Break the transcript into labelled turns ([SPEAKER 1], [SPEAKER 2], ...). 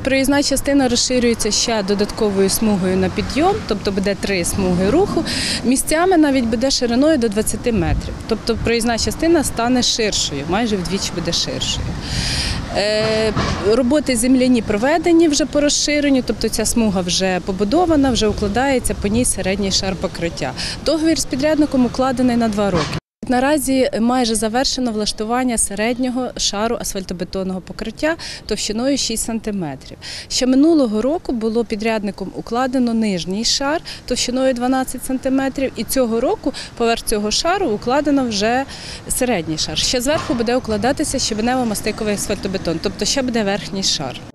[SPEAKER 1] Проїзна частина розширюється ще додатковою смугою на підйом, тобто буде 3 смуги руху. Місцями навіть буде шириною до 20 метрів. Тобто проїзна частина стане ширшою, майже вдвічі буде ширшою. Роботи земляні проведені вже по розширенню, тобто ця смуга вже побудована, вже укладається по ній середній шар покриття. Договір з підрядником укладений на 2 роки. Наразі майже завершено влаштування середнього шару асфальтобетонного покриття товщиною 6 см. Ще минулого року було підрядником укладено нижній шар товщиною 12 см, і цього року поверх цього шару укладено вже середній шар. Ще зверху буде укладатися щебенево-мастиковий асфальтобетон, тобто ще буде верхній шар.